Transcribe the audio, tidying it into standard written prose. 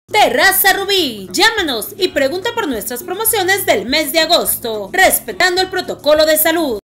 Terraza Rubí, llámanos y pregunta por nuestras promociones del mes de agosto, respetando el protocolo de salud.